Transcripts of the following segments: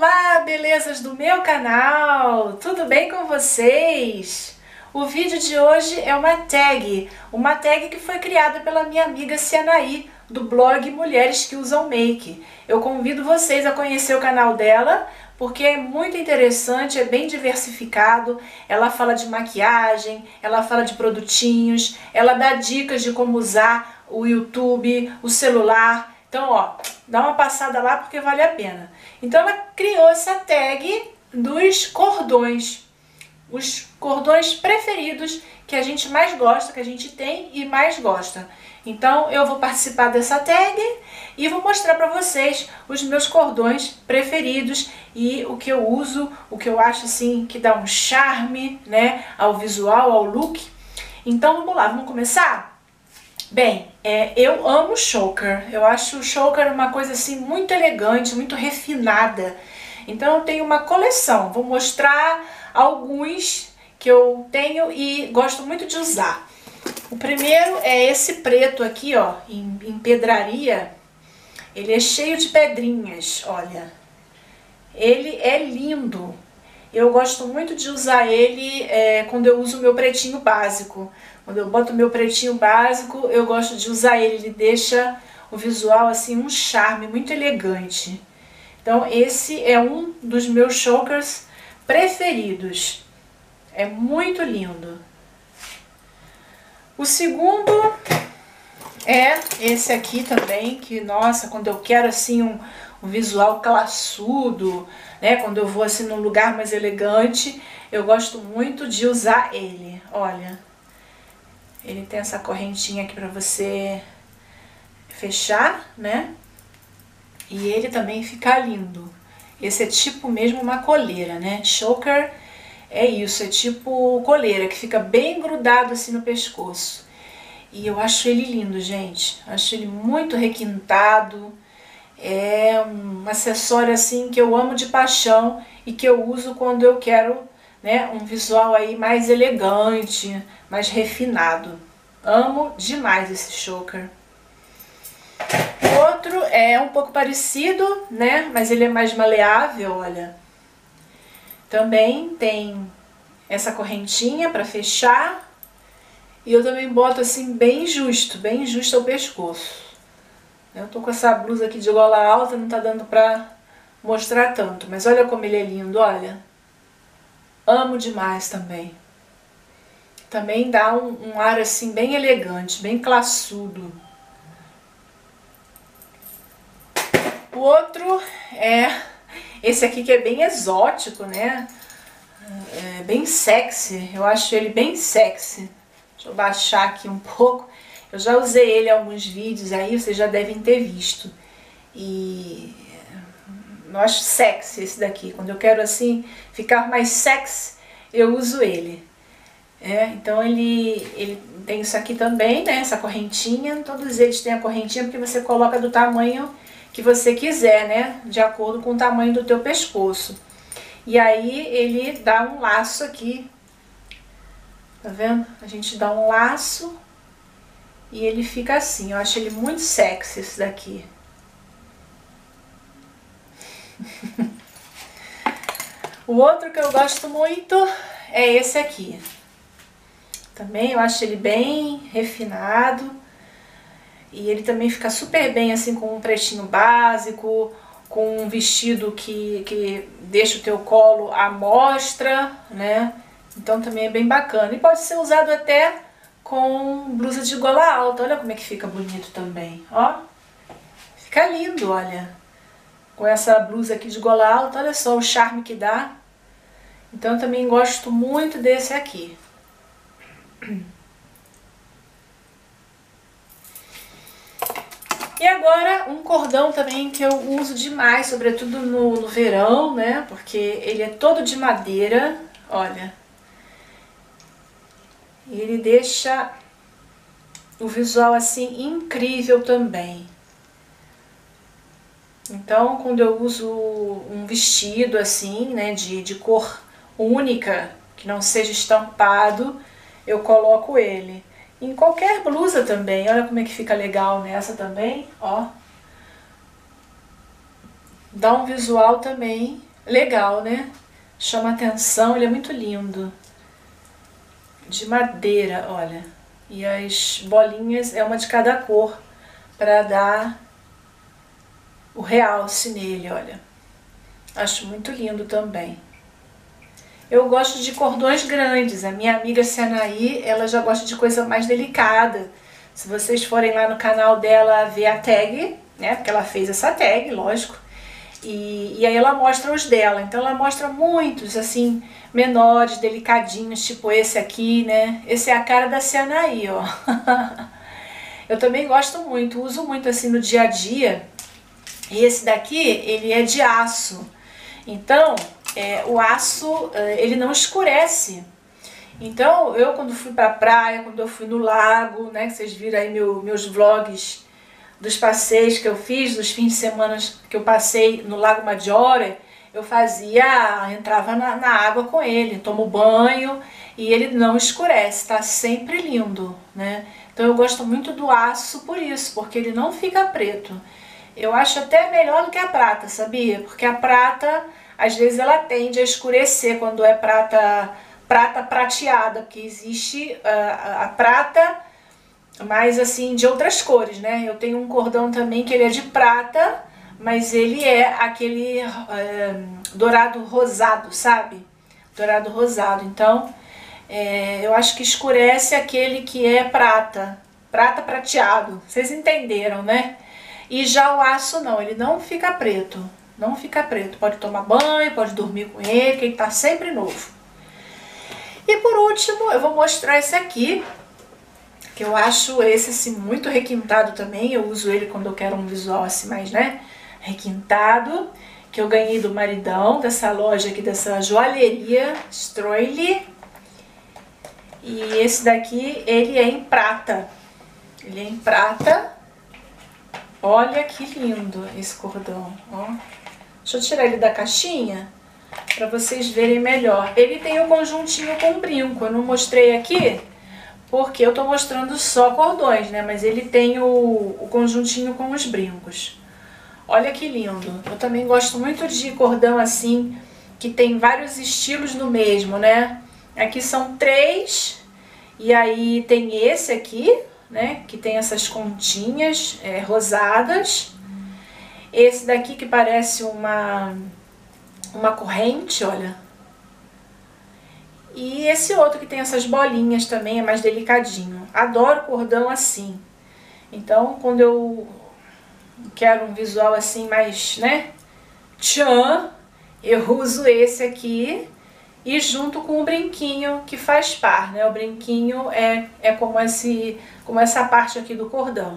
Olá, belezas do meu canal! Tudo bem com vocês? O vídeo de hoje é uma tag que foi criada pela minha amiga Cianaí, do blog Mulheres que Usam Make. Eu convido vocês a conhecer o canal dela, porque é muito interessante, é bem diversificado. Ela fala de maquiagem, ela fala de produtinhos, ela dá dicas de como usar o YouTube, o celular. Então, ó, dá uma passada lá porque vale a pena. Então ela criou essa tag dos cordões, os cordões preferidos que a gente mais gosta, que a gente tem e mais gosta. Então eu vou participar dessa tag e vou mostrar para vocês os meus cordões preferidos e o que eu uso, o que eu acho assim que dá um charme, né, ao visual, ao look. Então vamos lá, vamos começar? Bem, eu amo choker. Eu acho o choker uma coisa assim muito elegante, muito refinada. Então eu tenho uma coleção. Vou mostrar alguns que eu tenho e gosto muito de usar. O primeiro é esse preto aqui, ó, em pedraria. Ele é cheio de pedrinhas, olha. Ele é lindo. Eu gosto muito de usar ele quando eu uso o meu pretinho básico. Quando eu boto o meu pretinho básico, eu gosto de usar ele. Ele deixa o visual assim um charme muito elegante. Então esse é um dos meus chokers preferidos. É muito lindo. O segundo é esse aqui também, que nossa, quando eu quero assim um visual classudo, né, quando eu vou assim num lugar mais elegante, eu gosto muito de usar ele. Olha, ele tem essa correntinha aqui para você fechar, né? E ele também fica lindo. Esse é tipo mesmo uma coleira, né? Choker é isso, é tipo coleira, que fica bem grudado assim no pescoço. E eu acho ele lindo, gente. Acho ele muito requintado. É um acessório assim que eu amo de paixão e que eu uso quando eu quero, né, um visual aí mais elegante, mais refinado. Amo demais esse choker. O outro é um pouco parecido, né, mas ele é mais maleável, olha. Também tem essa correntinha para fechar. E eu também boto assim bem justo ao pescoço. Eu tô com essa blusa aqui de gola alta, não tá dando pra mostrar tanto. Mas olha como ele é lindo, olha. Amo demais também. Também dá um ar assim bem elegante, bem classudo. O outro é esse aqui que é bem exótico, né? É bem sexy, eu acho ele bem sexy. Deixa eu baixar aqui um pouco. Eu já usei ele em alguns vídeos aí, vocês já devem ter visto. E eu acho sexy esse daqui. Quando eu quero assim ficar mais sexy, eu uso ele. Então ele tem isso aqui também, né? Essa correntinha. Todos eles têm a correntinha porque você coloca do tamanho que você quiser, né? De acordo com o tamanho do teu pescoço. E aí ele dá um laço aqui. Tá vendo? A gente dá um laço. E ele fica assim, eu acho ele muito sexy esse daqui. O outro que eu gosto muito é esse aqui. Também eu acho ele bem refinado. E ele também fica super bem assim com um pretinho básico, com um vestido que deixa o teu colo à mostra, né? Então também é bem bacana. E pode ser usado até com blusa de gola alta. Olha como é que fica bonito também, ó. Fica lindo, olha. Com essa blusa aqui de gola alta, olha só o charme que dá. Então eu também gosto muito desse aqui. E agora um cordão também que eu uso demais, sobretudo no verão, né? Porque ele é todo de madeira, olha. E ele deixa o visual assim incrível também. Então, quando eu uso um vestido assim, né, de cor única, que não seja estampado, eu coloco ele. Em qualquer blusa também, olha como é que fica legal nessa também, ó. Dá um visual também Legal, né? Chama atenção, ele é muito lindo. De madeira, olha. E as bolinhas é uma de cada cor para dar o realce nele, olha. Acho muito lindo também. Eu gosto de cordões grandes. A minha amiga Cianaí, ela já gosta de coisa mais delicada. Se vocês forem lá no canal dela ver a tag, né? Porque ela fez essa tag, lógico. E aí ela mostra os dela. Então ela mostra muitos, assim, menores, delicadinhos, tipo esse aqui, né? Esse é a cara da Cianaí, ó. Eu também gosto muito, uso muito assim no dia a dia. E esse daqui, ele é de aço. Então, o aço, ele não escurece. Então, eu quando fui pra praia, quando eu fui no lago, né, que vocês viram aí meus vlogs dos passeios que eu fiz, dos fins de semana que eu passei no Lago Maggiore, eu entrava na água com ele, tomo banho e ele não escurece, tá sempre lindo, né? Então eu gosto muito do aço por isso, porque ele não fica preto. Eu acho até melhor do que a prata, sabia? Porque a prata, às vezes ela tende a escurecer quando é prata prateada, porque existe a prata, mas assim, de outras cores, né? Eu tenho um cordão também que ele é de prata, mas ele é aquele dourado rosado, sabe? Dourado rosado. Então, eu acho que escurece aquele que é prata prateado. Vocês entenderam, né? E já o aço não, ele não fica preto. Não fica preto. Pode tomar banho, pode dormir com ele, que ele tá sempre novo. E por último, eu vou mostrar esse aqui, que eu acho esse assim muito requintado também. Eu uso ele quando eu quero um visual assim mais, né, requintado, que eu ganhei do maridão dessa loja aqui, dessa joalheria Stroili. E esse daqui, ele é em prata. Ele é em prata. Olha que lindo esse cordão, ó. Deixa eu tirar ele da caixinha para vocês verem melhor. Ele tem o conjuntinho com brinco. Eu não mostrei aqui porque eu tô mostrando só cordões, né? Mas ele tem o conjuntinho com os brincos. Olha que lindo. Eu também gosto muito de cordão assim, que tem vários estilos no mesmo, né? Aqui são 3. E aí tem esse aqui, né? Que tem essas continhas rosadas. Esse daqui que parece uma corrente, olha. E esse outro que tem essas bolinhas também, é mais delicadinho. Adoro cordão assim. Então, quando eu quero um visual assim mais, né, tchan, eu uso esse aqui e junto com o brinquinho que faz par, né? O brinquinho é como essa parte aqui do cordão.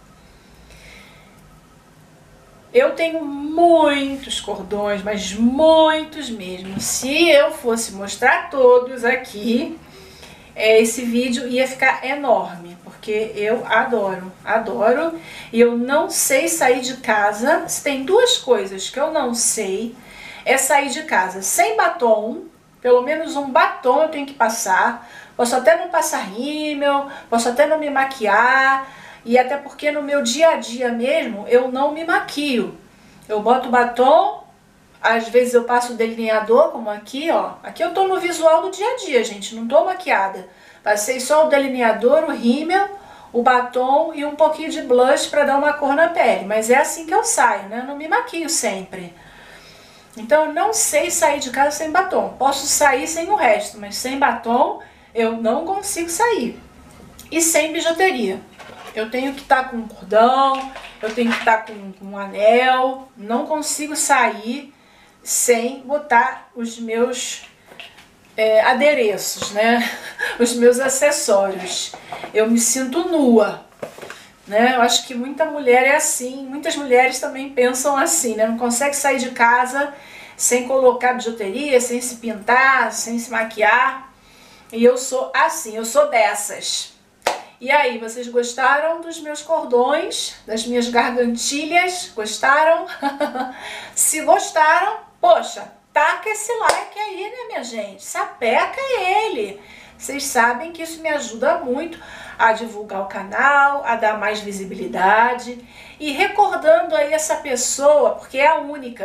Eu tenho muitos cordões, mas muitos mesmo. Se eu fosse mostrar todos aqui, esse vídeo ia ficar enorme, porque eu adoro, adoro. E eu não sei sair de casa. Se tem 2 coisas que eu não sei, é sair de casa sem batom. Pelo menos um batom eu tenho que passar. Posso até não passar rímel, posso até não me maquiar. E até porque no meu dia a dia mesmo, eu não me maquio. Eu boto batom, às vezes eu passo o delineador, como aqui, ó. Aqui eu tô no visual do dia a dia, gente, não tô maquiada. Passei só o delineador, o rímel, o batom e um pouquinho de blush pra dar uma cor na pele. Mas é assim que eu saio, né? Eu não me maquio sempre. Então eu não sei sair de casa sem batom. Posso sair sem o resto, mas sem batom eu não consigo sair. E sem bijuteria. Eu tenho que estar com um cordão, eu tenho que estar com um anel. Não consigo sair sem botar os meus adereços, né? Os meus acessórios. Eu me sinto nua, né? Eu acho que muita mulher é assim. Muitas mulheres também pensam assim, né? Não consegue sair de casa sem colocar bijuteria, sem se pintar, sem se maquiar. E eu sou assim, eu sou dessas. E aí, vocês gostaram dos meus cordões, das minhas gargantilhas? Gostaram? Se gostaram, poxa, taca esse like aí, né, minha gente? Sapeca ele. Vocês sabem que isso me ajuda muito a divulgar o canal, a dar mais visibilidade. E recordando aí essa pessoa, porque é a única,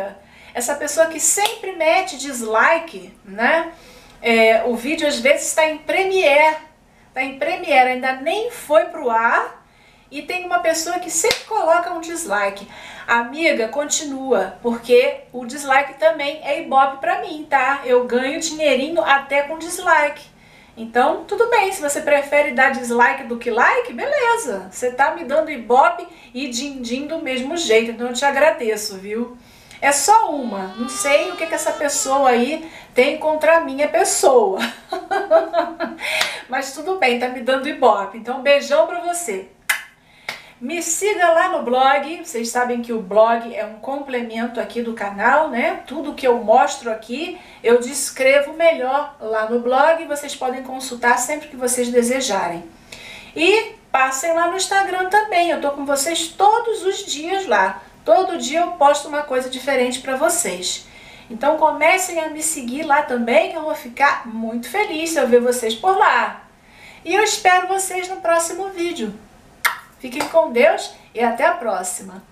essa pessoa que sempre mete dislike, né? O vídeo às vezes está em Premiere, ainda nem foi pro ar e tem uma pessoa que sempre coloca um dislike. Amiga, continua, porque o dislike também é ibope pra mim, tá? Eu ganho dinheirinho até com dislike. Então, tudo bem, se você prefere dar dislike do que like, beleza. Você tá me dando ibope e din-din do mesmo jeito, então eu te agradeço, viu? É só uma, não sei o que essa pessoa aí tem contra a minha pessoa. Mas tudo bem, tá me dando ibope, então beijão pra você. Me siga lá no blog, vocês sabem que o blog é um complemento aqui do canal, né? Tudo que eu mostro aqui, eu descrevo melhor lá no blog, vocês podem consultar sempre que vocês desejarem. E passem lá no Instagram também, eu tô com vocês todos os dias lá. Todo dia eu posto uma coisa diferente para vocês. Então comecem a me seguir lá também, que eu vou ficar muito feliz se eu ver vocês por lá. E eu espero vocês no próximo vídeo. Fiquem com Deus e até a próxima!